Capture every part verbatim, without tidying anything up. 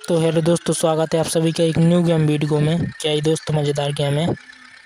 तो हेलो दोस्तों, स्वागत है आप सभी का एक न्यू गेम वीडियो में। क्या ये दोस्त मज़ेदार गेम है।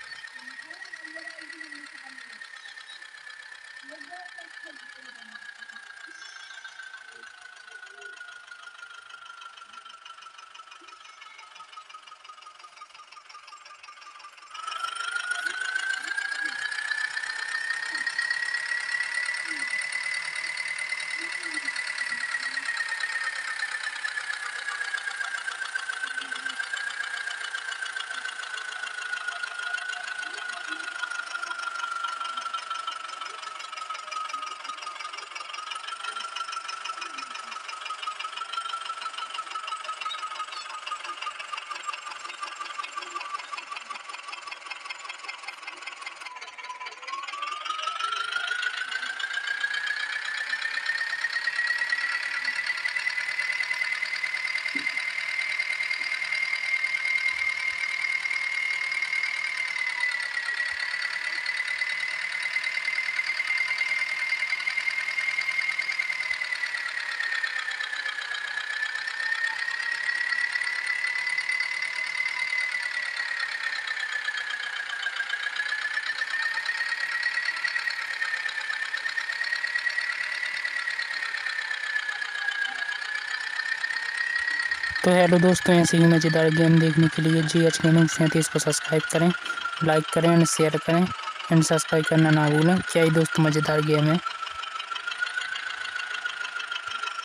तो हेलो दोस्तों, ऐसे ही मज़ेदार गेम देखने के लिए जी एच गेमिंग सैंतीस को सब्सक्राइब करें, लाइक करें एंड शेयर करें एंड सब्सक्राइब करना ना भूलें। क्या ही दोस्त मज़ेदार गेम है।